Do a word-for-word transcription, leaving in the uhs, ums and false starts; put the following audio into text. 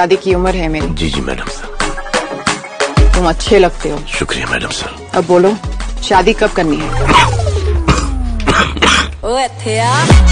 शादी की उम्र है मेरी। जी जी मैडम सर। तुम अच्छे लगते हो। शुक्रिया मैडम सर। अब बोलो शादी कब करनी है? ओ